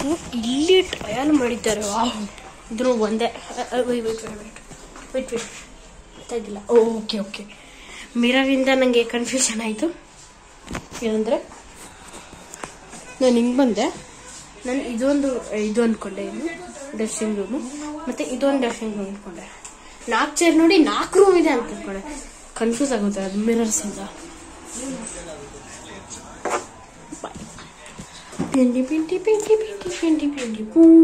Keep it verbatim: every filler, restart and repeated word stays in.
ಇಲ್ಲಿ ಟ್ರಯಲ್ ಮಾಡಿದ್ದಾರೆ. ವಾಹ್, ಇದ್ರು ಒಂದೇ. Wait wait wait wait wait ಗೊತ್ತಾಗಿಲ್ಲ. ಓಕೆ ಓಕೆ ಮಿರರಿಂದ ನನಗೆ ಕನ್ಫ್ಯೂಷನ್ ಆಯಿತು. ಏನಂದರೆ ನಾನು ಹಿಂಗೆ ಬಂದೆ, ನಾನು ಇದೊಂದು ಇದು ಅಂದ್ಕೊಂಡೆ, ಇದು ಡ್ರೆಸ್ಸಿಂಗ್ ರೂಮು, ಮತ್ತು ಇದೊಂದು ಡ್ರೆಸ್ಸಿಂಗ್ ರೂಮ್ ಅಂದ್ಕೊಂಡೆ. ನಾಲ್ಕು ಚೇರ್ ನೋಡಿ ನಾಲ್ಕು ರೂಮ್ ಇದೆ ಅಂತ ಅಂದ್ಕೊಂಡೆ. ಕನ್ಫ್ಯೂಸ್ ಆಗುತ್ತೆ ಅದು ಮಿರರ್ಸಿಂದ. ಪಿಂಡಿ ಪಿಂಡಿ ಪಿಂಡಿ ಪಿಂಡಿ ಪಿಂಡಿ ಪಿಂಡಿ ಪೂ